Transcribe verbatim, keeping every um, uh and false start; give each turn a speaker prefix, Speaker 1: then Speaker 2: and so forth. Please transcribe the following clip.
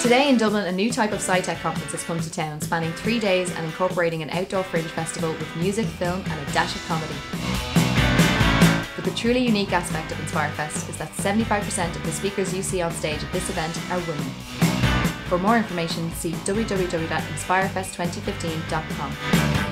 Speaker 1: Today in Dublin, a new type of SciTech conference has come to town, spanning three days and incorporating an outdoor fringe festival with music, film and a dash of comedy. But the truly unique aspect of Inspirefest is that seventy-five percent of the speakers you see on stage at this event are women. For more information, see w w w dot inspirefest twenty fifteen dot com.